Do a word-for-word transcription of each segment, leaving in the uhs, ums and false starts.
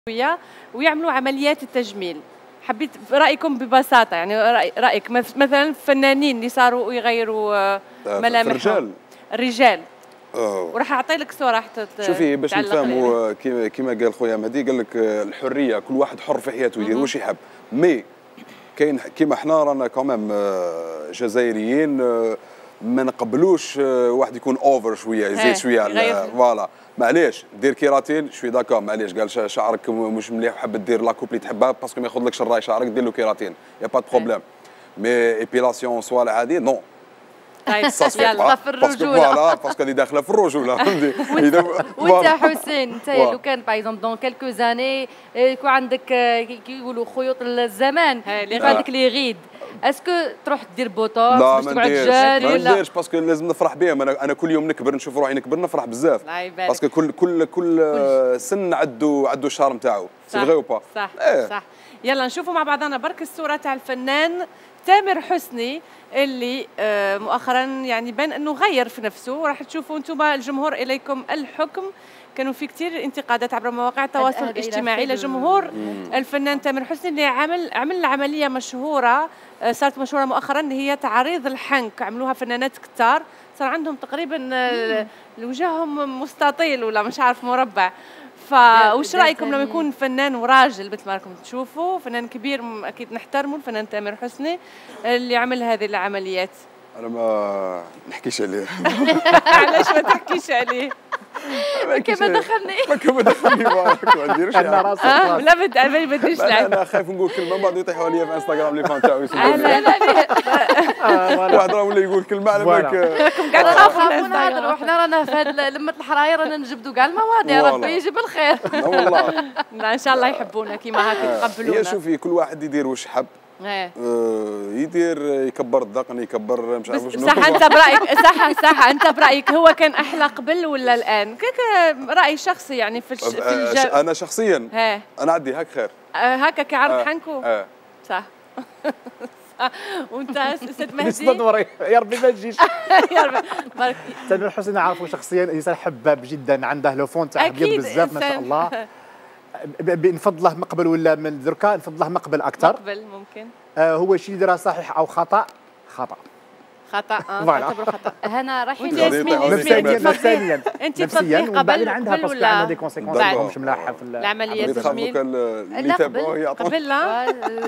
ويعملوا عمليات التجميل. حبيت رايكم ببساطه، يعني رأي رايك مثلا فنانين اللي صاروا يغيروا ملامحهم. الرجال الرجال أوه. وراح اعطي لك صوره حتى شوفي باش نفهموا كيما قال خويا مهدي، قال لك الحريه، كل واحد حر في حياته يدير واش يحب. مي كاين كيما حنا رانا كومام جزائريين ما نقبلوش واحد يكون اوفر شويه، يزيد شويه فوالا. معليش دير كيراتين شوي داكور، معليش قال شعرك مش مليح وحاب دير لاكوب اللي تحبها باسكو ما ياخذلكش الراي شعرك، دير له كيراتين يا با دو بروبليم. مي ايبيلاسيون صوالح هذه نو. طيب يلا في الرجوله فوالا باسكو اللي داخله في الرجوله. وانت حسين انت لو كان باغ اكزومبل دون كيلكو زاني يكون عندك كيقولوا خيوط الزمان، يكون عندك لي غيد، اسكو تروح دير بوتوكس باش تقعد جاري ولا؟ ما نديرش باسكو لازم نفرح بهم. انا انا كل يوم نكبر نشوف روحي نكبر نفرح بزاف، باسكو كل كل كل سن عنده عنده الشارم تاعو. سي فغي او با؟ صح صح. يلا نشوفوا مع بعضنا برك الصوره تاع الفنان تامر حسني اللي مؤخرا يعني بان انه غير في نفسه. راح تشوفوا انتم الجمهور اليكم الحكم. كانوا في كثير انتقادات عبر مواقع التواصل الاجتماعي لجمهور الفنان تامر حسني اللي عمل عمل عمليه مشهوره صارت مشهوره مؤخرا اللي هي تعريض الحنك. عملوها فنانات كثار، صار عندهم تقريبا وجههم مستطيل ولا مش عارف مربع. فوش رايكم لما يكون فنان وراجل مثل ما راكم تشوفوا، فنان كبير اكيد نحترمه الفنان تامر حسني اللي عمل هذه العمليات؟ انا ما نحكيش عليه. علاش ما تحكيش عليه؟ كيما دخلني كيما دخلني بارك ما نديرش انا راسي لا بد ما بديش لعب. انا خايف نقول كلمه بعد يطيحوا عليا في انستغرام لي فان تاعو. لا لا واحد راه ولا يقول كلمه على بالك راكم قاعد تخافوا نهضروا. وحنا رانا في لمه الحراير رانا نجبدوا كاع المواضيع، ربي يجيب الخير. لا والله لا ان شاء الله يحبونا كيما هكا يتقبلونا. هي شوفي كل واحد يدير واش حب. ايه يدير يكبر الذقن يكبر مش عارف شنو. صح انت برايك صح صح انت برايك هو كان احلى قبل ولا الان؟ راي شخصي يعني في, في الجو. انا شخصيا هي. انا عندي هاك خير هكا كعرض آه. حنكو آه. صح. وانت استاذ مهدي نصدر يا ربي ما تجيش. يا ربي بارك. تامر حسني نعرفه شخصيا انسان حباب جدا، عنده لو فون تاع ابيض بزاف ما شاء الله. نفضله مقبل ولا من دركا؟ نفضله مقبل اكثر. مقبل ممكن. آه هو الشيء اللي راه صحيح او خطا؟ خطا. خطا اه تعتبره خطا. هنا رايحين نفسيا نفسيا انت تفضلي قبل عندها باسكو عندها دي كونسيكونس مش ملاحه في العمليه التجميل. لا قبل قبل لا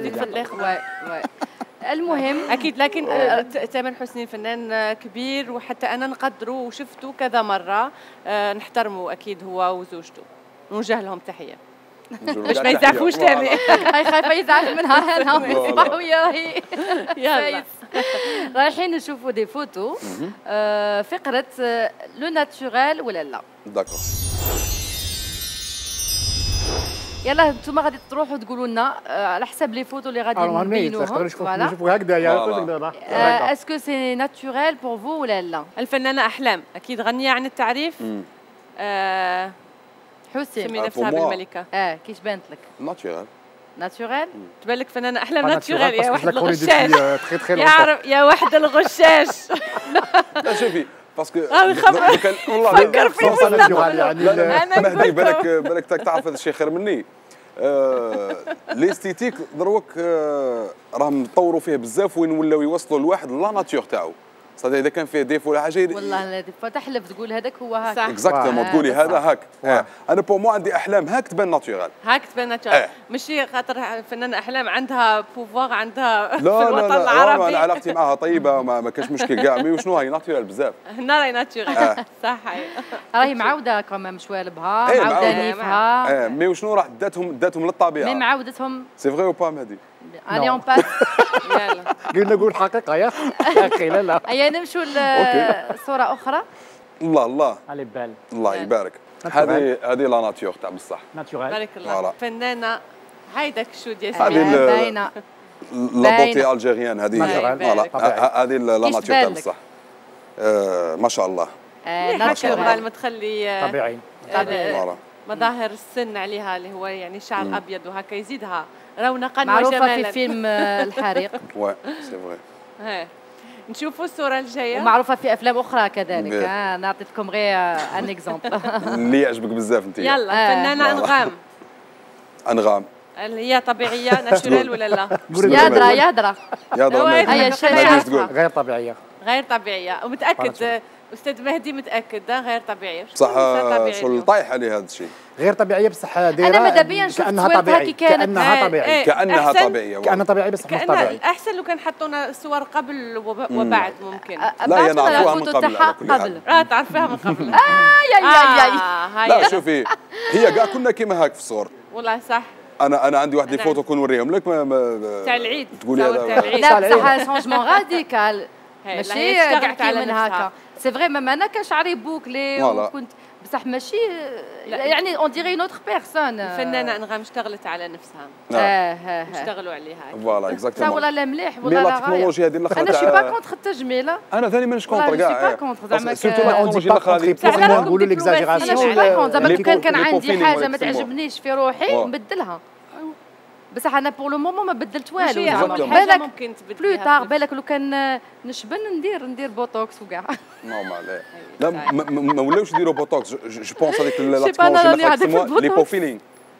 المهم اكيد. لكن تامر حسني فنان كبير وحتى انا نقدره وشفته كذا مره، نحترمه اكيد هو وزوجته، نوجه لهم تحيه باش ما يزعفوش ثاني. هاي خايفه يزعف منها انا ويصبحوا هي. يلا رايحين نشوفوا دي فوتو فقره لو ناتوريل ولا لا. داكور. يلا انتم غادي تروحوا تقولوا لنا على حسب لي فوتو اللي غادي نبينوهم. فوالا نشوفوا هكذا يا اسكو سي ناتوريل بور فو ولا لا؟ الفنانه احلام اكيد غنيه عن التعريف. حسين سمي نفسها بالملكه. اه كيش بانت لك؟ ناتوريل. ناتوريل؟ تبان لك فنانه احلام ناتوريل يا واحد الغشاش. يعرف يا واحد الغشاش. لا شوفي باسكو والله فكر في المستقبل. انا مهدي بالك بالك تعرف هذا الشيء خير مني. ليستيتيك دروك راهم طوروا فيه بزاف وين ولاو يوصلوا الواحد لا ناتور تاعو. صدق اذا كان فيه ديفو ولا حاجه والله ديفو تحلف تقول هذاك هو هاك. اكزاكتومون تقولي هذا هاك. انا بور مو عندي احلام هاك تبان ناتورال. هاك تبان ناتورال ماشي خاطر فنانه احلام عندها بوفوار عندها في لا الوطن لا العربي. انا علاقتي معها طيبه ما, ما كاش مشكل كاع. مي وشنو هي ناتورال بزاف. هنا راهي ناتورال صح. راهي معوده كمان شوالبها معوده نيفها. اه مي وشنو راح داتهم داتهم للطبيعه. مي معودتهم. سي فغي او با مهدي؟ الي اون باس. يلا قلنا نقول الحقيقه يا اخي. لا لا هيا نمشوا لصوره اخرى. الله الله على بال الله يبارك. هذه هذه لا ناتور تاع بصح. ناتورال بارك الله. فنانه هايدك شو ديال هذه باينه لا بوتي الجيريان هذه. هذه لا ناتور تاع بصح. ما شاء الله. ما شاء الله ما تخلي طبيعي. مظاهر السن عليها اللي هو يعني الشعر الابيض وهكا يزيدها رونقا وجمالا. معروفه في فيلم الحريق. وي سي فغي. ها نشوفوا الصوره الجايه. ومعروفه في افلام اخرى كذلك. انا عطيتكم غير ان اكزومبل اللي يعجبك بزاف انت. يلا فنانه انغام. انغام هي طبيعيه ناتشورال ولا لا؟ يادرا يادرا يادرا هي شيء غير طبيعيه غير طبيعيه ومتاكد استاذ مهدي متاكد غير طبيعيه صح شو طايح عليه هذا الشيء غير طبيعيه بصح دايره انا ماذا بيا نشوف كانها طبيعيه كانها طبيعيه كانها طبيعيه كانها طبيعيه بصح مش طبيعيه احسن لو كان حطونا الصور قبل وبعد ممكن لا هي نعرفوها من قبل قبل اه تعرفيها من قبل اه يا يا يا لا شوفي هي كاع كنا كيما هاك في الصور والله صح انا انا عندي واحد لي فوتو كون نوريهم لك تاع العيد تقولي هذا لا بصح شونجمون راديكال ماشي كاع من هكا سي فري ميم انا كان شعري بوكلي وكنت بصح ماشي يعني اون ديري نوتر بيرسون الفنانه انغام اشتغلت على نفسها اه اه اشتغلوا عليها فوالا اكزاكتومون ولا لا مليح ولا لا التكنولوجيا هذه الاخرى انا شي با كونتر التجميله انا ثاني مانيش كونتر كاع شي با كونتر زعما سيرتو لا تكنولوجيا الاخرى هذه نقولوا ليكزاجيراسيون زعما كان كان عندي حاجه ما تعجبنيش في روحي نبدلها بصح انا بور لو مومون ما بدلت والو زعما بالك ممكن تبدل بلو تار بالك لو كان نشبن ندير ندير بوتوكس وكاع نورمال لا ما ولاوش يديروا بوتوكس جو بونس هذيك لا تكنولوجيا لي بوفيلينغ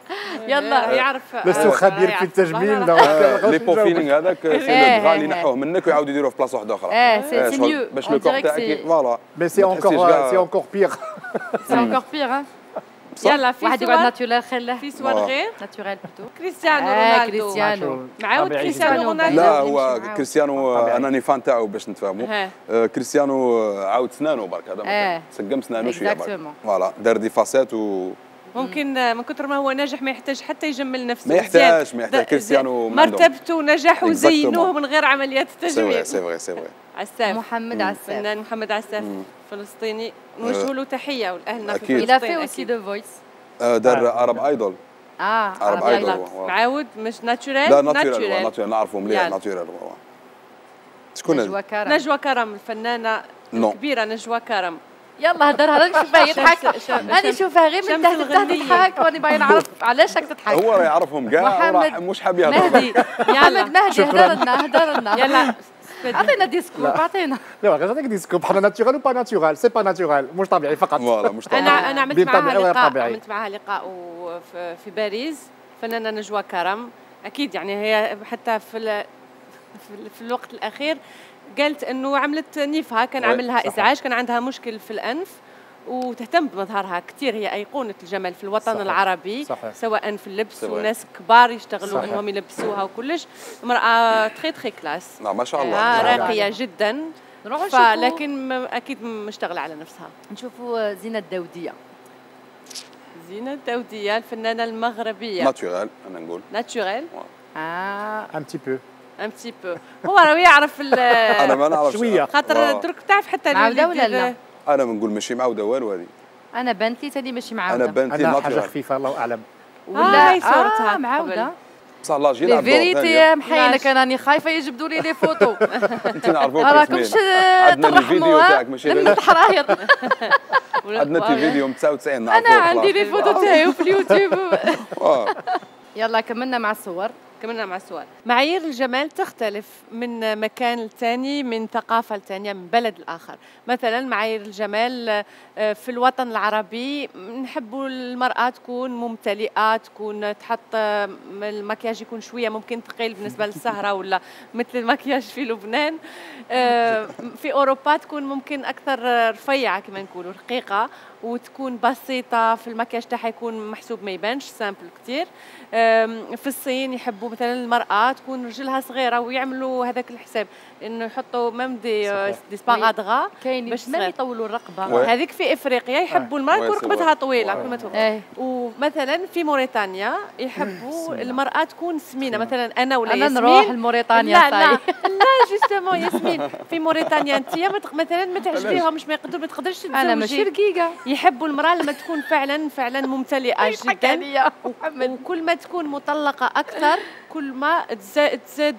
يلا يعرف لست خبير في التجميل لي بوفيلينغ هذاك سي البغا اللي ينحوه منك ويعاودوا يديروه في بلاصه واحده اخرى اه سي ميو باش لو كور تاعك فوالا مي سي اونكور سي اونكور بيغ سي اونكور بيغ يلا في واحد يقعد ناتشورال خير في صور غير ناتشورال بلوتو كريستيانو رونالدو كريستيانو معاود كريستيانو رونالدو لا هو كريستيانو انا ني فان تاعو باش نتفاهموا كريستيانو عاود سنانه برك هذا سقم سنانه شويه برك فوالا دار دي فاسات و ممكن من كثر ما هو ناجح ما يحتاج حتى يجمل نفسه ما يحتاج ما يحتاج كريستيانو مرتبته نجح وزينوه من غير عمليات التجميل سي فري سي فري عساف محمد عساف فنان محمد عساف فلسطيني نوجه له تحيه والاهلنا في فلسطين الى في اوسي دو فويس دار عرب ايدول اه عرب ايدول معاود مش ناتشورال لا ناتشورال ناتشورال نعرفهم مليح ناتشورال شكون نجوى كرم نجوى كرم الفنانه الكبيره نجوى كرم يلا هدرها راني نشوفها يضحك راني نشوفها غير من تحت لتحت تضحك راني باغي نعرف علاش راك تضحك هو راه يعرفهم كاع مش حاب يهضر مهدي محمد مهدي هدر لنا هدر لنا يلا اعطينا ديسكوب اعطينا لا غير نعطيك ديسكوب حنا ناتشورال وبا ناتشورال سي با ناتشورال مش طبيعي فقط فوالا مش طبيعي انا انا عملت معاها لقاء عملت معاها لقاء في باريس فنانه نجوى كرم اكيد يعني هي حتى في في الوقت الاخير قالت انه عملت نيفها كان عامل لها ازعاج كان عندها مشكل في الانف وتهتم بمظهرها كثير هي ايقونه الجمال في الوطن صحيح. العربي صحيح. سواء في اللبس صحيح. وناس كبار يشتغلوا صحيح. انهم يلبسوها وكلش امراه تخي تخي كلاس لا ما شاء الله آه راقيه جدا نروحوا نشوفوا لكن اكيد مشتغله على نفسها نشوفوا زينه الداوديه زينه الداوديه الفنانه المغربيه ناتشورال انا نقول ناتشورال اه ان تي بو ان تي بو هو راه يعرف انا ما نعرف شويه خاطر درك تعرف حتى معاوده ولا لا انا بنقول ماشي معاوده والو هذه انا بانت لي ثاني ماشي معاوده انا بانت لي انا حاجه خفيفه الله اعلم ولا هي صورتها آه معاوده بصح لاج يلعب دور فيريتي محينه كان راني خايفه يجبدوا لي لي فوتو انت نعرفوك راكمش عندنا الفيديو تاعك ماشي غير الحراير عندنا فيديو تسعة وتسعين انا عندي لي فوتو تاعي في اليوتيوب يلا كملنا مع الصور كملنا مع الصور معايير الجمال تختلف من مكان لثاني من ثقافة لثانية من بلد لآخر مثلا معايير الجمال في الوطن العربي نحبوا المرأة تكون ممتلئة تكون تحط المكياج يكون شوية ممكن ثقيل بالنسبة للسهرة ولا مثل المكياج في لبنان في أوروبا تكون ممكن أكثر رفيعة كما نقولوا رقيقة وتكون بسيطة في المكياج تاعها يكون محسوب ما يبانش سامبل كتير في الصين يحبوا مثلا المرأة تكون رجلها صغيرة ويعملوا هذاك الحساب انه يحطوا ميم دي دي سباغادغا كاين باش ما يطولوا الرقبة هذيك في افريقيا يحبوا المرأة تكون رقبتها طويلة كل ما تكون ومثلا في موريتانيا يحبوا المرأة تكون سمينة مثلا انا ولا أنا ياسمين نروح لموريتانيا لا لا لا جوستومون ياسمين في موريتانيا انت مثلا ما تعجبيهمش ما يقدروا ما تقدرش تتزوجي انا ماشي رقيقة يحبوا المرأة لما تكون فعلا فعلا ممتلئة جدا وكل ما تكون مطلقة أكثر كل ما تزاد, تزاد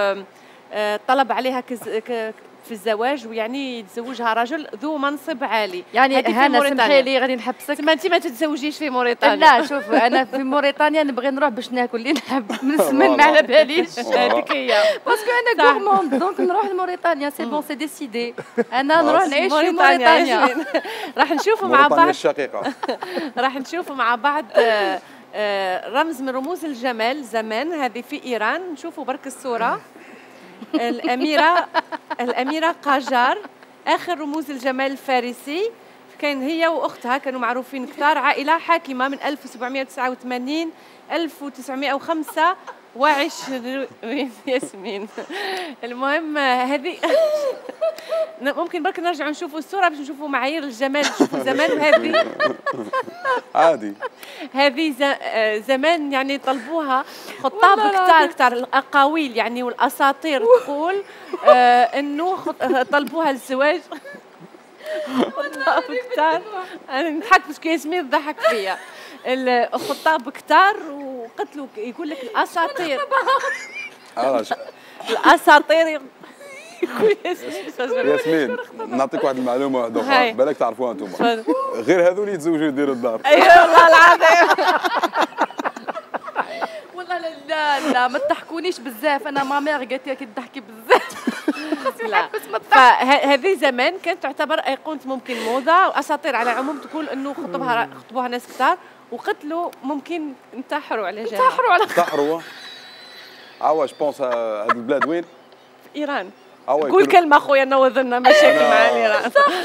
طلب عليها في الزواج ويعني يتزوجها رجل ذو منصب عالي يعني هنا سمحي لي غادي نحبسك ما انت ما تتزوجيش في موريتانيا لا شوف انا في موريتانيا نبغي نروح باش ناكل اللي نحب من السمن ما على باليش هذيك هي باسكو انا غورموند دونك نروح لموريتانيا سي بون سي ديسيدي انا نروح نعيش في موريتانيا راح نشوفوا مع بعض الشقيقة راح نشوفوا مع بعض رمز من رموز الجمال زمان، هذه في ايران. نشوفوا برك الصوره. الاميره الاميره قاجار اخر رموز الجمال الفارسي، كان هي واختها كانوا معروفين كثار، عائله حاكمه من ألف وسبعمائة وتسعة وثمانين ألف وتسعمائة وخمسة وعشرين. ياسمين. المهم هذه ممكن برك نرجعوا نشوفوا الصوره باش نشوفوا معايير الجمال، نشوفوا زمان. وهذه عادي هذه زمان يعني طلبوها خطاب كتار كتار، الاقاويل يعني والاساطير تقول آه انه طلبوها للزواج. خطاب كتار، انا نضحك بس ياسمين تضحك فيا. الخطاب كتار وقتلوا يقول لك الاساطير. الاساطير. ياسمين نعطيك واحد المعلومه واحده اخرى بالك تعرفوها انتم، غير هذول يتزوجوا يديروا الدار. اي والله العظيم. والله لا لا ما تضحكونيش بزاف، انا ما مير قالت لي تضحكي بزاف. لا فهذه زمان كانت تعتبر ايقونه ممكن موضه، واساطير على العموم تقول انه خطبها خطبوها ناس كثار وقتلوا، ممكن انتحروا على جال. انتحروا على انتحروا. عوا جو بونس هاد البلاد وين؟ في ايران. قول كلمه خويا نوض لنا مشاكل مع ايران.